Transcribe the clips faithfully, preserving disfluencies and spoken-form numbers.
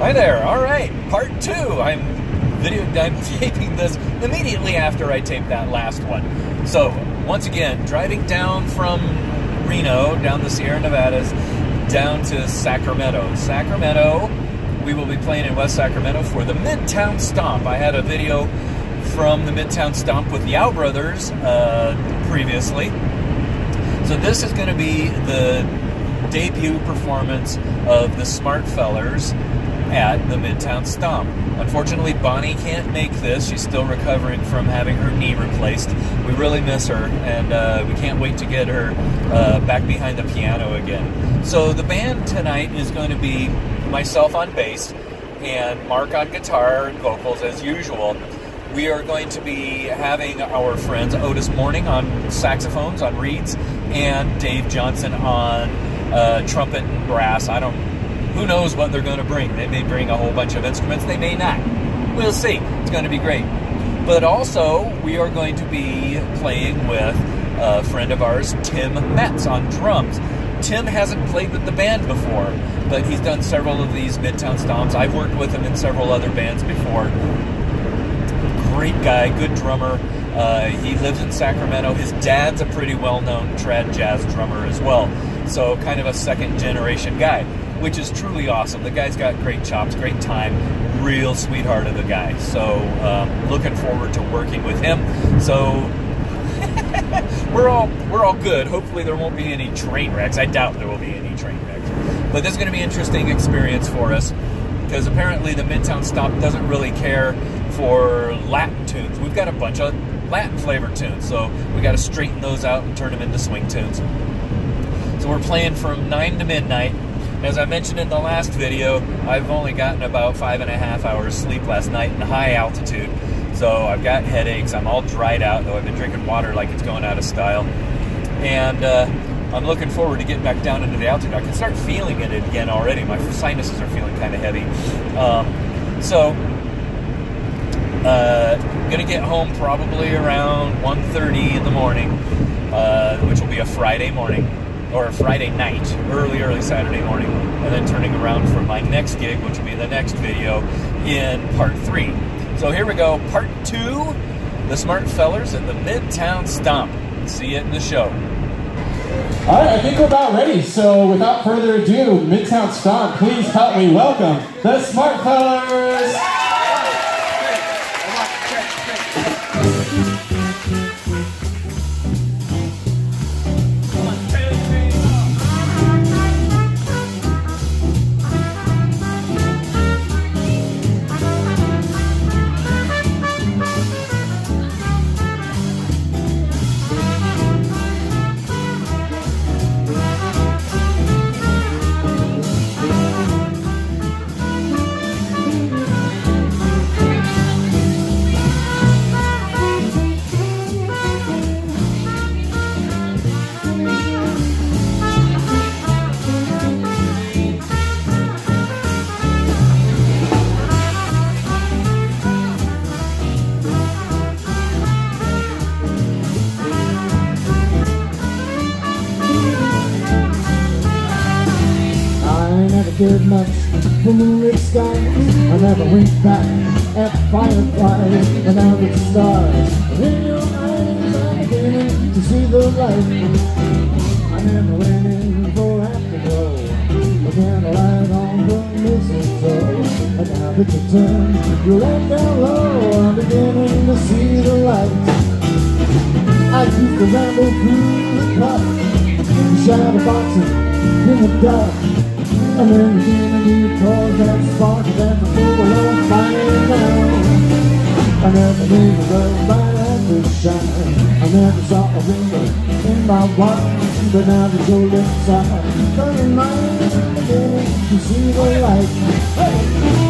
Hi there. All right, part two. I'm video. I'm taping this immediately after I taped that last one. So once again, driving down from Reno, down the Sierra Nevadas, down to Sacramento. Sacramento. We will be playing in West Sacramento for the Midtown Stomp. I had a video from the Midtown Stomp with the Yow Brothers uh, previously. So this is going to be the debut performance of the Smart Fellers at the Midtown Stomp. Unfortunately, Bonnie can't make this. She's still recovering from having her knee replaced. We really miss her, and uh, we can't wait to get her uh, back behind the piano again. So the band tonight is going to be myself on bass and Mark on guitar and vocals as usual. We are going to be having our friends Otis Morning on saxophones, on reeds, and Dave Johnson on uh, trumpet and brass. I don't, who knows what they're going to bring. They may bring a whole bunch of instruments. They may not. We'll see. It's going to be great. But also, we are going to be playing with a friend of ours, Tim Metz, on drums. Tim hasn't played with the band before, but he's done several of these Midtown Stomps. I've worked with him in several other bands before. Great guy, good drummer. Uh, he lives in Sacramento. His dad's a pretty well-known trad jazz drummer as well. So kind of a second-generation guy, which is truly awesome. The guy's got great chops, great time, real sweetheart of a guy. So um, looking forward to working with him. So we're all we're all good. Hopefully there won't be any train wrecks. I doubt there will be any train wrecks. But this is going to be an interesting experience for us because apparently the Midtown Stomp doesn't really care for Latin tunes. We've got a bunch of Latin flavored tunes, so we got to straighten those out and turn them into swing tunes. So we're playing from nine to midnight. As I mentioned in the last video, I've only gotten about five and a half hours sleep last night in high altitude. So I've got headaches. I'm all dried out, though I've been drinking water like it's going out of style. And uh, I'm looking forward to getting back down into the altitude. I can start feeling it again already. My sinuses are feeling kind of heavy. Um, so Uh, gonna get home probably around one thirty in the morning, uh, which will be a Friday morning, or a Friday night, early, early Saturday morning, and then turning around for my next gig, which will be the next video in part three. So here we go, part two, the Smart Fellers at the Midtown Stomp. See you in the show. All right, I think we're about ready, so without further ado, Midtown Stomp, please help me welcome the Smart Fellers! Did much for moonlit skies. I never winked back at fireflies and out the stars. In your eyes I'm beginning to see the light. I never went in for afterglow, a candlelight on the mistletoe. And now that you turn your head down low, I'm beginning to see the light. I used to ramble through the cup, shadow boxing in the dark. And then again you cause that spark that the full on fire down. I never knew the world might have to shine. I never saw a window in my wine, but now the gold inside burning mine, beginning to see the light. Hey!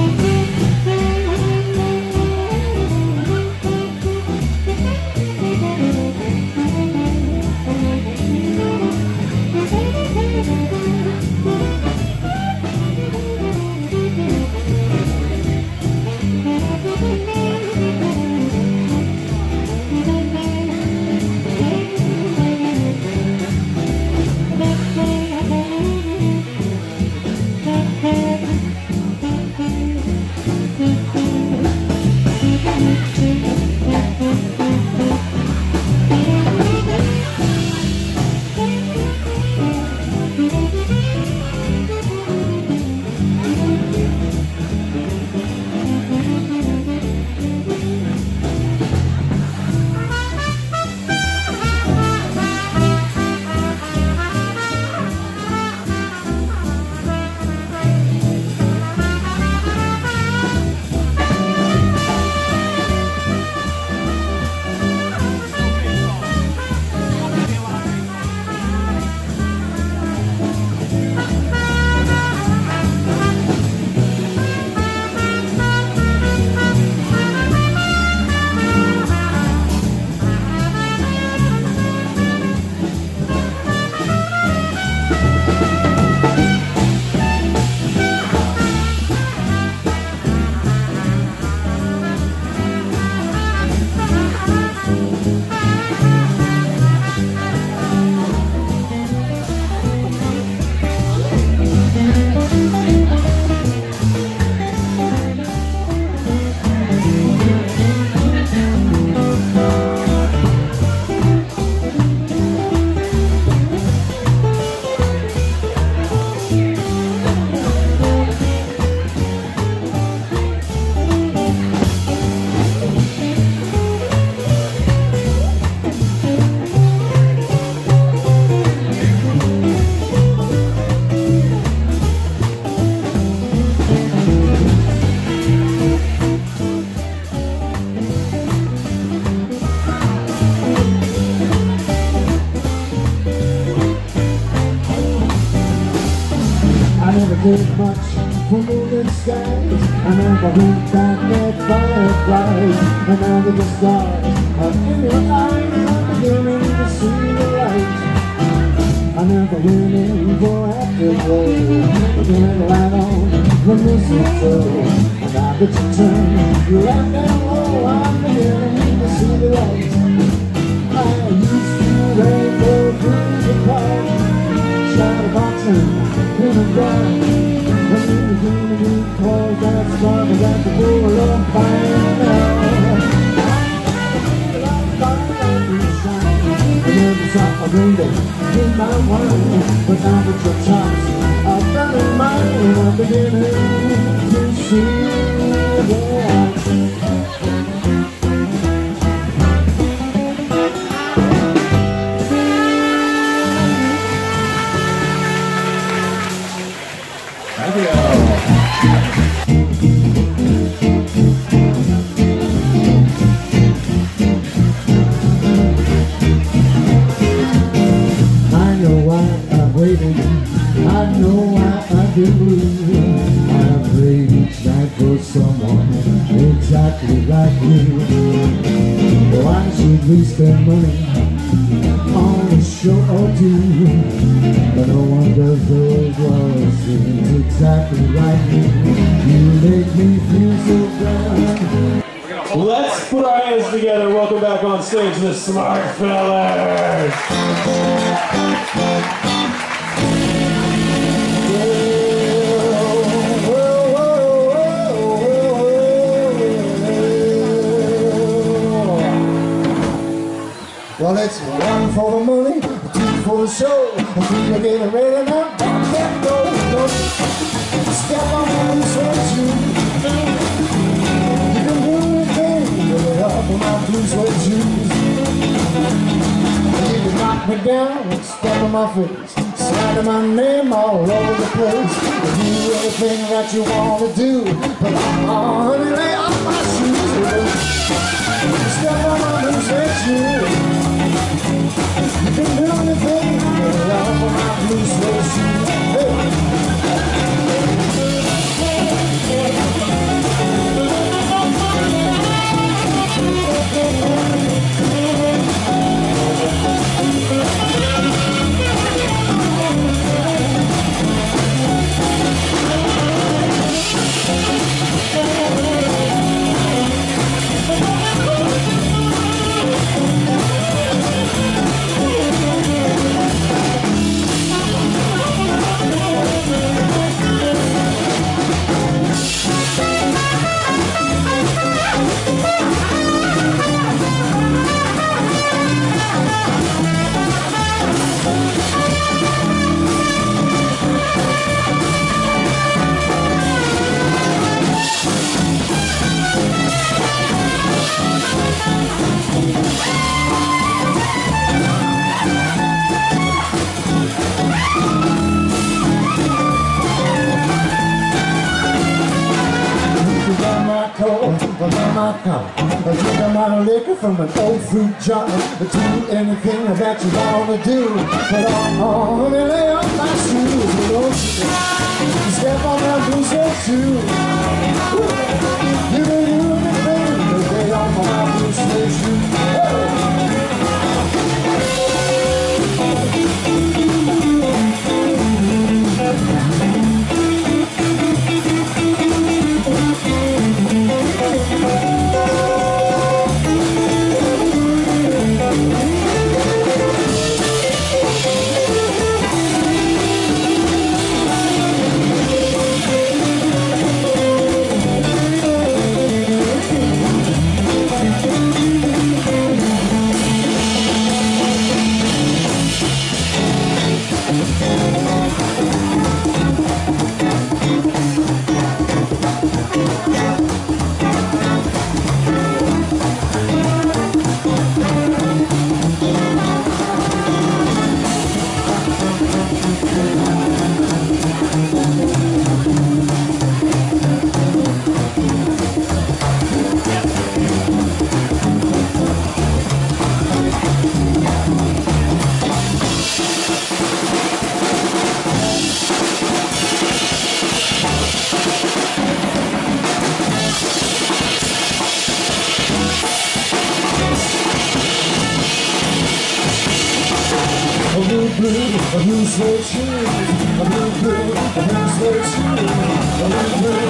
never did much for moonlit skies. I never went back at fireflies. And now that the stars are in your eyes, I'm beginning to see the light. I never went in for afterglow. Get right on the mistletoe. And now that you turn, you're out down low, I'm beginning to see the light. I used to rainbow through the park, shadowboxing in the dark. When you begin to be cold, that spark is at the door of fire now. I never saw a rainbow in my wine, but now that your chops are burning mine, I'm beginning to see the light. Thank you. I know why I've waited, I know why I do. I've prayed each night for someone exactly like you. Why should we spend money on a show or two? But no one does those love scenes exactly like you. You make me feel so bad. Let's put our hands together. Welcome back on stage, the Smart Fellers. Well, it's one for the money, two for the show, three to get ready now. Don't get go, go. Step on the sweat shoes. You can do anything, get it up on my blue sweat shoes. You can knock me down, step on my face, slide my name all over the place. You do anything that you want to do, but I'm on and lay off my shoes. Step on my blue sweat shoes. You can do anything, get it off on my blue suede shoes. Hey. I drink a lot of liquor from an old fruit jar. Do anything that you want to do, but oh, let me lay off my shoes. Don't you step on that blue suede shoe. You can do anything but lay off my blue suede shoe. blue, a blue suede shoes, a blue, blue, a blue suede shoes, a blue, blue,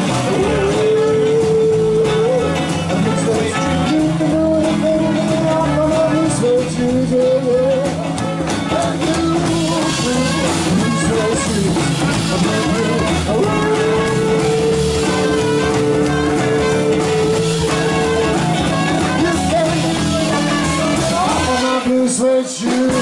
a blue suede shoes. You can do anything you want from a blue suede shoes, yeah, yeah. A blue, blue, blue suede shoes, a blue, blue, a blue. Suede shoes.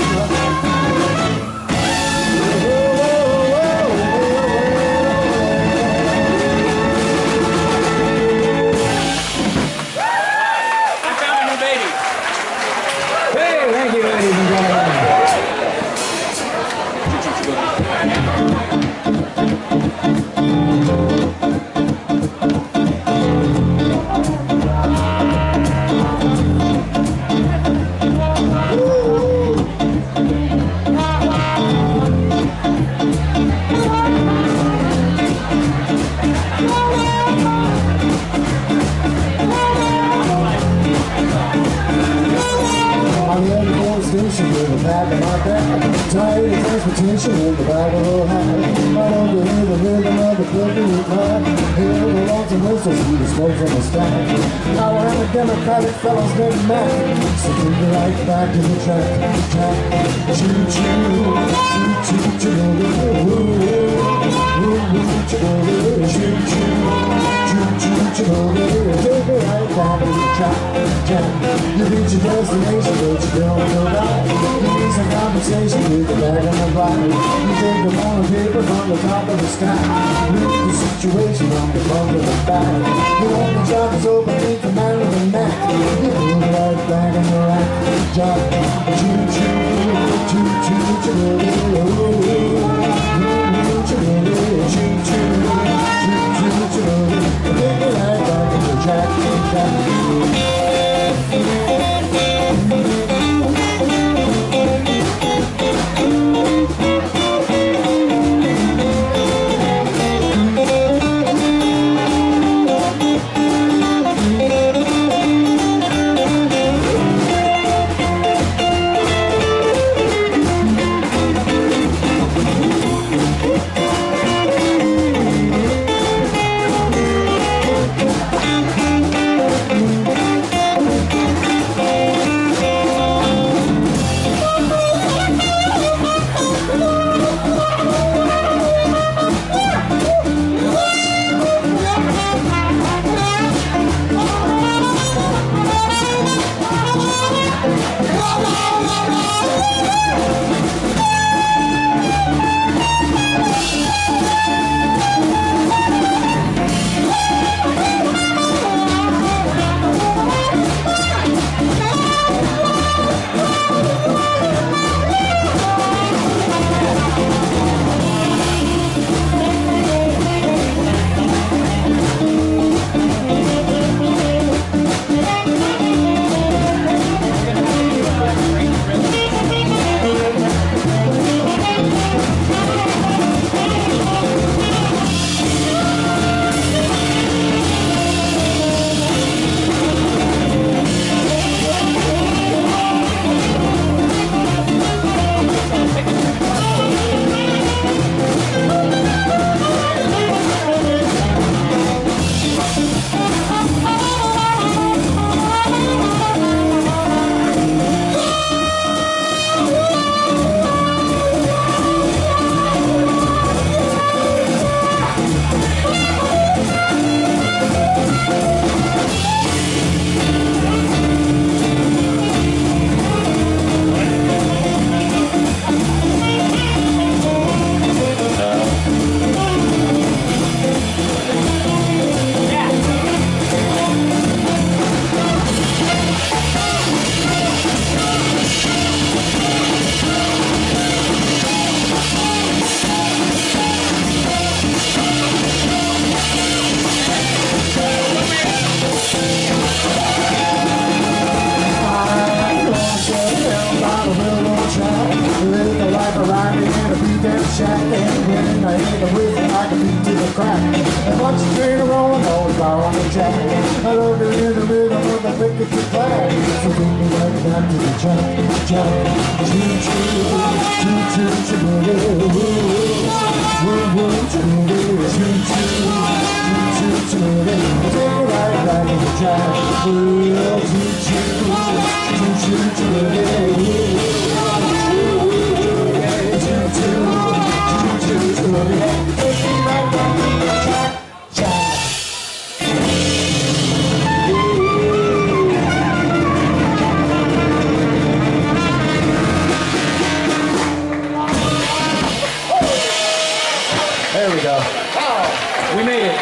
With a bag of my back, tired of transportation in the back of a hat. I don't believe the rhythm of the clipping clap. Hear the longs and whistles, see the smoke from the stack. Now we're in the Democratic fellows named Mac. So take me right back to the track, track. Choo choo, choo choo choo, woo woo, woo woo choo choo, choo choo choo, take me right back to the track, track. You reach your destination, but you don't know that. You need some conversation with the bag on the body. You take the morning paper from the top of the sky. Read the situation from the front of the back. You want the job is open, think the man with the Mac. You put it right back on the rack. Job, choo choo, choo choo choo, choo choo, choo choo choo. Take it right back on the track, track. shack and when I hit the roof I can beat to the crack. And once the train rolling, all car on the track. I love her in the rhythm of the picket to flag. So take me right back to the track, track. Choo choo, choo choo choo, woo woo choo choo, choo choo choo, take me right back to the track. Choo choo, choo choo choo, There we go. Oh, we made it.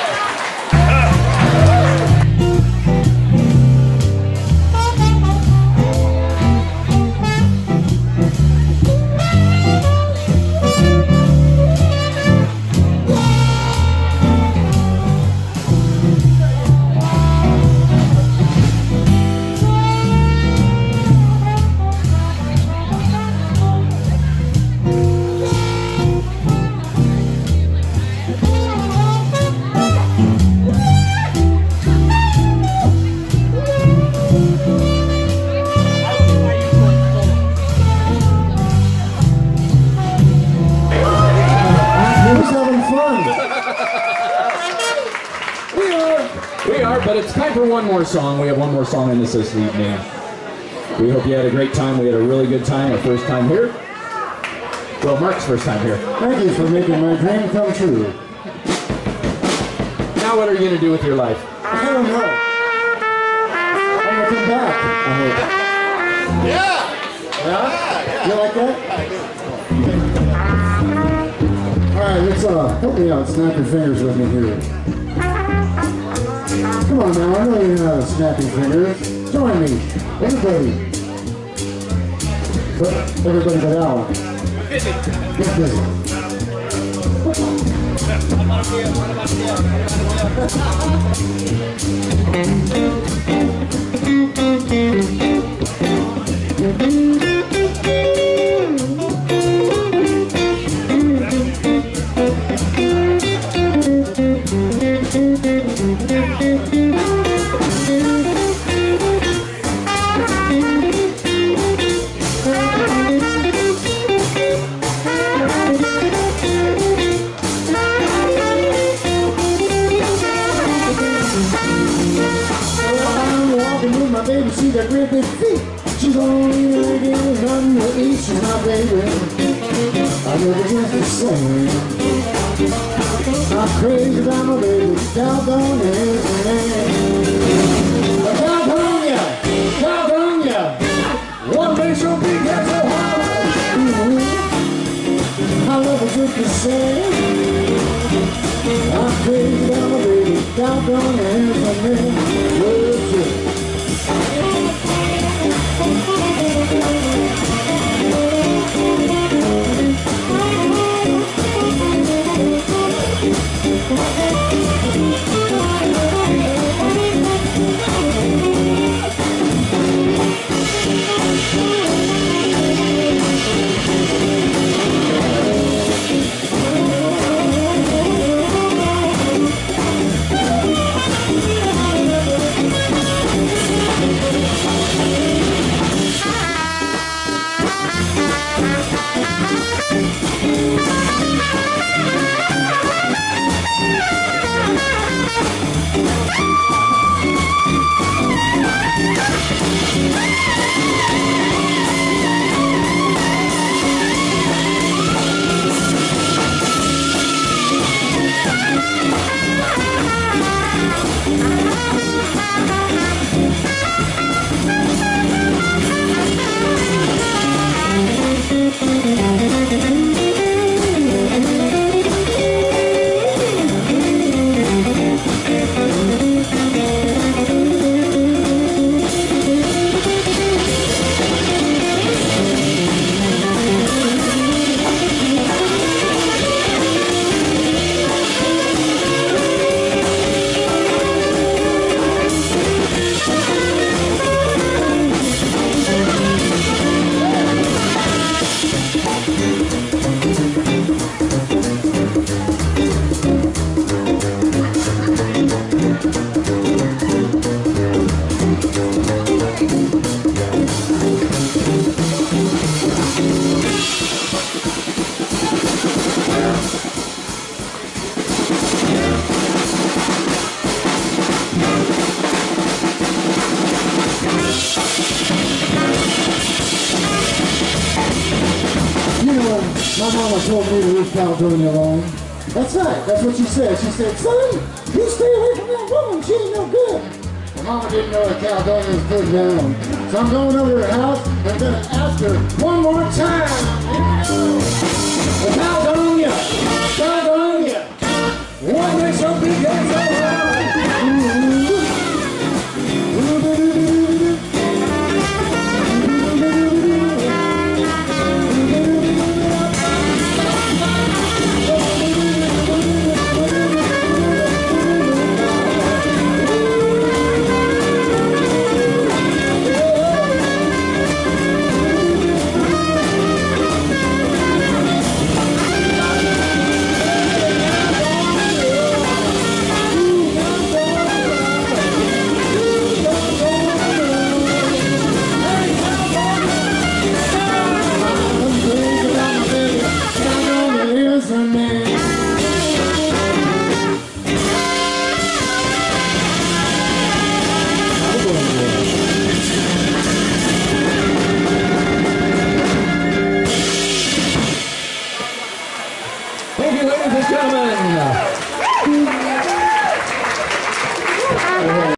We are, but it's time for one more song. We have one more song in this this evening. We hope you had a great time. We had a really good time, our first time here. Well, Mark's first time here. Thank you for making my dream come true. Now what are you going to do with your life? I don't know. I'm going to come back, I hope. Yeah! Yeah? You like that? Alright, let's uh, help me out. Snap your fingers with me here. Come on now, I know you know how to snap your fingers. Join me. Everybody. But everybody but Alan. Get busy. Baby, she got great big feet. She's only making nothing to eat. She's my baby. I never get the same. I'm crazy about my baby. Doggone it. Doggone ya. Doggone ya. One day so big, that's so hard. I love her good to say. I'm crazy about my baby. Doggone it. What's it? Mama told me to leave Caledonia alone. That's right, that's what she said. She said, son, you stay away from that woman, she ain't no good. Well, Mama didn't know that Caledonia was good down. So I'm going over to her house and I'm going to ask her one more time. Caledonia, Caledonia, what makes your big head so